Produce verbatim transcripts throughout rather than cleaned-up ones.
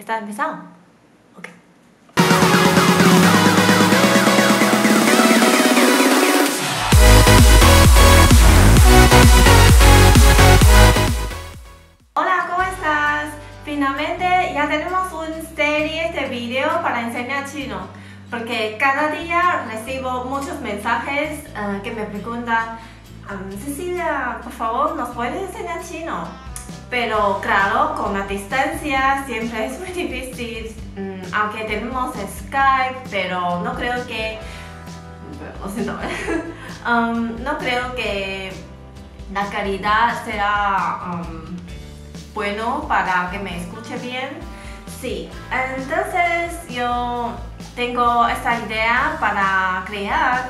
¿Está empezado? Ok. Hola, ¿cómo estás? Finalmente ya tenemos una serie de videos para enseñar chino, porque cada día recibo muchos mensajes uh, que me preguntan um, Cecilia, por favor, ¿nos puedes enseñar chino? Pero claro, con la distancia siempre es muy difícil, um, aunque tenemos Skype, pero no creo que... Lo siento, um, no creo que la calidad será um, bueno para que me escuche bien. Sí, entonces yo tengo esta idea para crear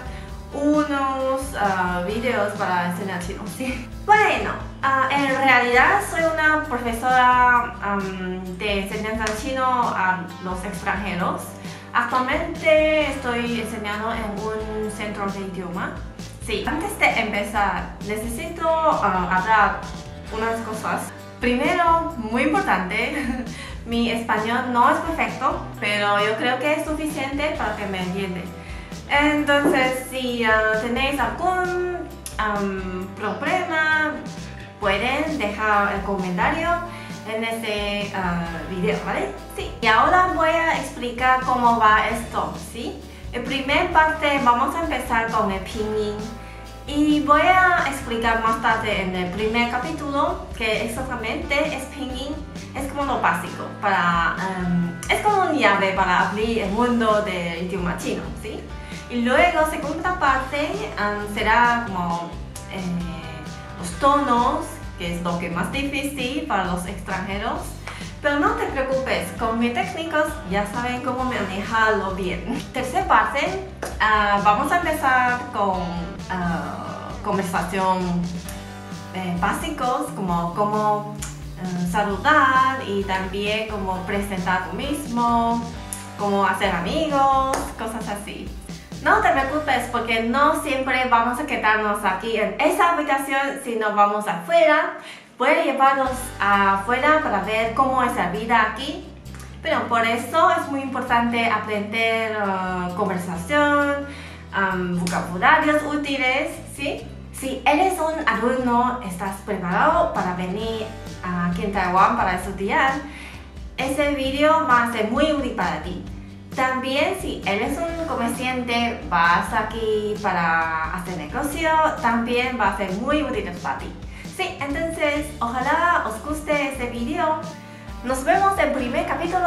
unos uh, videos para enseñar chino, ¿sí? Bueno, uh, en realidad soy una profesora um, de enseñanza chino a los extranjeros. Actualmente estoy enseñando en un centro de idioma. Sí, antes de empezar necesito uh, hablar unas cosas. Primero, muy importante, mi español no es perfecto, pero yo creo que es suficiente para que me entiendan. Entonces, si uh, tenéis algún um, problema, pueden dejar el comentario en este uh, video, ¿vale? Sí. Y ahora voy a explicar cómo va esto, ¿sí? En primer parte vamos a empezar con el pinyin. Y voy a explicar más tarde en el primer capítulo que exactamente es pinyin, es como lo básico, para, um, es como una llave para abrir el mundo del idioma chino, ¿sí? Y luego, segunda parte, um, será como eh, los tonos, que es lo que es más difícil para los extranjeros. Pero no te preocupes, con mis técnicos ya saben cómo manejarlo bien. Tercera parte, uh, vamos a empezar con uh, conversación eh, básicos, como cómo uh, saludar y también cómo presentar tú mismo, cómo hacer amigos, cosas así. No te preocupes porque no siempre vamos a quedarnos aquí en esa habitación, sino vamos afuera. Voy a llevarlos afuera para ver cómo es la vida aquí. Pero por eso es muy importante aprender uh, conversación, um, vocabularios útiles, ¿sí? Si eres un alumno, estás preparado para venir aquí en Taiwán para estudiar, ese video va a ser muy útil para ti. También si eres un comerciante, vas aquí para hacer negocio, también va a ser muy útil para ti. Sí, entonces ojalá os guste este video. Nos vemos en el primer capítulo